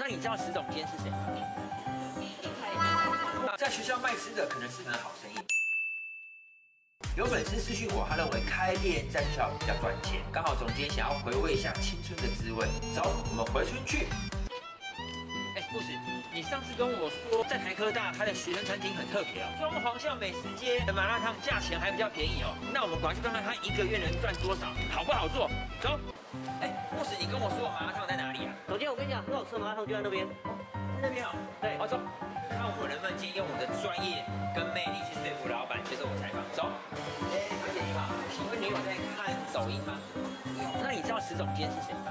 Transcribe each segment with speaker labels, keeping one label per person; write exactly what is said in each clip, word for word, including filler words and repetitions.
Speaker 1: 你知道石总监是谁吗？在学校卖吃的可能是门好生意。有粉丝私讯我，他认为开店在学校比较赚钱，刚好总监想要回味一下青春的滋味。走，我们回村去。哎，护士，你上次跟我说在台科大开的学生餐厅很特别哦，装潢像美食街的麻辣烫，价钱还比较便宜哦。那我们赶快去看看他一个月能赚多少，好不好做？走。哎，护士，你跟我说麻辣烫在哪里啊？
Speaker 2: 总监，我跟你讲，很好吃的麻辣烫就在那边。
Speaker 1: 那边哦。对，好走。看我能不能今天用我的专业跟魅力去说服老板接受我采访。走。哎，小姐你好，请问你有在看抖音吗？有。那你知道石总监是谁吗？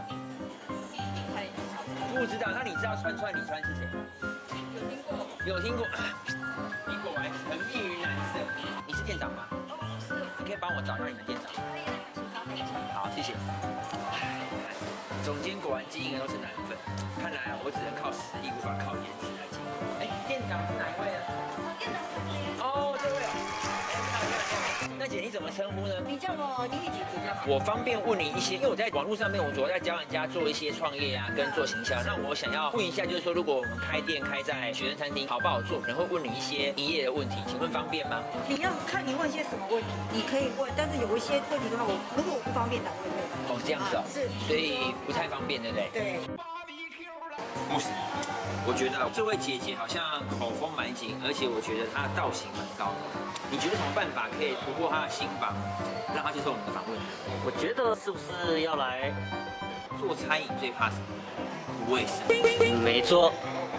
Speaker 1: 不知道。那你知道串串李川是谁？有听过。有听过。你果然沉迷于男色。你是店长吗？哦，是。你可以帮我找一下你们店长。可以啊，请稍等一下。好，谢谢。总监果然经营的都是男粉，看来啊，我只能靠实力，无法靠颜值来经营。哎，店长是哪一位呢？店长是这边。哦，这位哦。哎，你好，你好，你好。那姐你怎么称呼呢？
Speaker 3: 你叫我妮妮姐姐就好。
Speaker 1: 我方便问你一些，因为我在网络上面，我主要在教人家做一些创业啊，跟做行销。那我想要问一下，就是说，如果我们开店开在学生餐厅，好不好做？可能会问你一些营业的问题，请问方便吗？
Speaker 3: 你要看你问些什么问题，你可以问，但是有一些问题的话，我如果我不方便答，我也没有办法。
Speaker 1: 哦，这样子哦。是。所以不太方便，对不对？
Speaker 3: 对。
Speaker 1: 不是。我觉得这位姐姐好像口风蛮紧，而且我觉得她的道行蛮高的。你觉得什么办法可以突破她的心防，让她接受我们的访问？
Speaker 2: 我觉得是不是要来
Speaker 1: 做餐饮最怕什么？不卫生。
Speaker 2: 没错。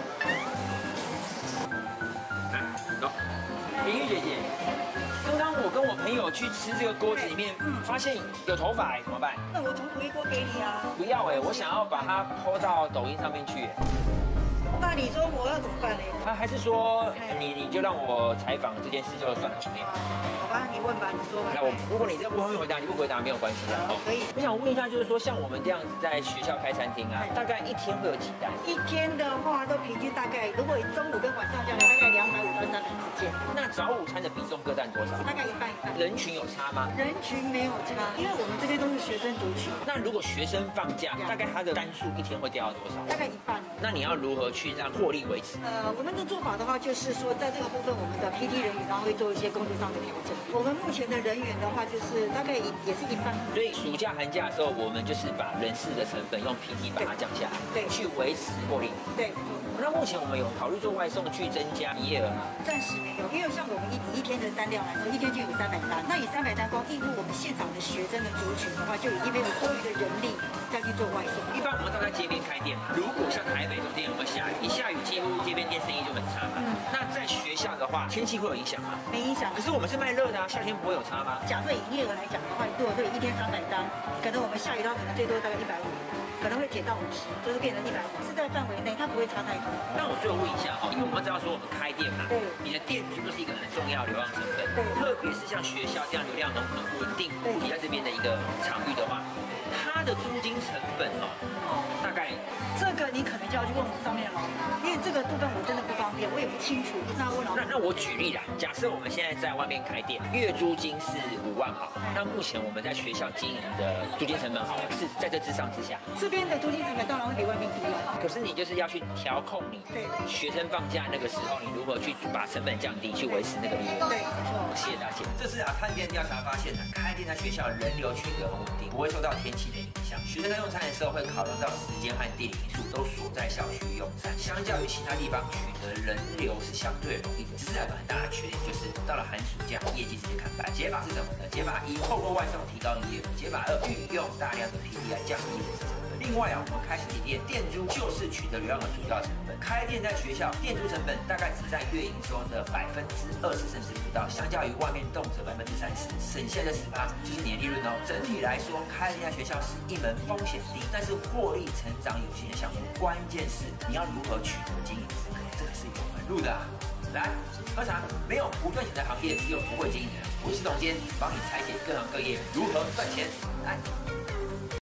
Speaker 1: 来，走。林玉姐姐，刚刚我跟我朋友去吃这个锅子里面，嗯，发现有头发，怎么办？
Speaker 3: 那我重煮一锅给你啊。
Speaker 1: 不要哎，我想要把它 po 到抖音上面去。
Speaker 3: 那你说我要怎么办呢？
Speaker 1: 他还是说你你就让我采访这件事就算了。
Speaker 3: 好吧，你问吧，你说吧。
Speaker 1: 那我如果你这不方便回答，你不回答没有关系的。
Speaker 3: 好，可以。
Speaker 1: 我想问一下，就是说像我们这样子在学校开餐厅啊，大概一天会有几单？
Speaker 3: 一天的话都平均大概，如果中午跟晚上加起来大概两百五到三百之间。
Speaker 1: 那早午餐的比重各占多少？
Speaker 3: 大概一半一半。
Speaker 1: 人群有差吗？
Speaker 3: 人群没有差，因为我们这边都是学生族群。
Speaker 1: 那如果学生放假，大概他的单数一天会掉到多少？
Speaker 3: 大概一半。
Speaker 1: 那你要如何去让获利维持？
Speaker 3: 呃，我们的做法的话，就是说，在这个部分，我们的 P D 人员然后会做一些工作上的调整。我们目前的人员的话，就是大概也是一半。
Speaker 1: 所以暑假寒假的时候，我们就是把人事的成本用 P D 把它降下来，
Speaker 3: 对，
Speaker 1: 去维持获利。
Speaker 3: 对。
Speaker 1: 那目前我们有考虑做外送去增加营业额吗？
Speaker 3: 暂时没有，因为像我们以一天的单量来说，一天就有三百单。那以三百单光应付我们现场的学生的族群的话，就已经没有多余的人力再去做外送。
Speaker 1: 一般我们都在街边开店嘛，如果像台北这种店有没有下雨？一下雨几乎街边店生意就很差嘛。嗯。那在学校的话，天气会有影响吗？
Speaker 3: 没影响。
Speaker 1: 可是我们是卖热的啊，夏天不会有差吗？
Speaker 3: 假设以营业额来讲的话，如果说一天三百单，可能我们下雨到可能最多大概一百五。可能会减到五十，就是变成一百五，是在范围内，它不会差太多。
Speaker 1: 那我最后问一下哈，因为我们知道说我们开店嘛，对，你的店租就是一个很重要的流量成本，对，特别是像学校这样流量农很稳定、固体在这边的一个场域的话，它的租金成本哦，大概
Speaker 3: 这个你可能就要去问我们上面的老板，因为这个部分我真的不方便，我也不清楚。那问老板。
Speaker 1: 那那我举例啦，假设我们现在在外面开店，月租金是五万好，那目前我们在学校经营的租金成本好是在这之上之下。
Speaker 3: 这边的租金成本当然会比外面低啊。
Speaker 1: 可是你就是要去调控你对学生放假那个时候，你如何去把成本降低，去维持那个利润？
Speaker 3: 对，没错。
Speaker 1: 谢谢大家。这次啊，探店调查发现呢，开店在学校人流取得很稳定，不会受到天气的影响。学生在用餐的时候会考量到时间和地理因素，都锁在校区用餐。相较于其他地方取得人流是相对容易的，只是有个很大的缺点就是到了寒暑假，业绩直接看板。解法是什么呢？解法一，透过外送提高营业额；解法二，运用大量的 P D 来降低人事成本。另外啊，我们开实体店，店租就是取得流量的主要成本。开店在学校，店租成本大概只占月营收的百分之二十，甚至不到。相较于外面动辄百分之三十，省下的十趴就是你的利润哦。整体来说，开店在学校是一门风险低，但是获利成长有限的项目。关键是你要如何取得经营资格，这个是有门路的啊。来喝茶，没有不赚钱的行业，只有不会经营的人。我是董监，帮你拆解各行各业如何赚钱。来。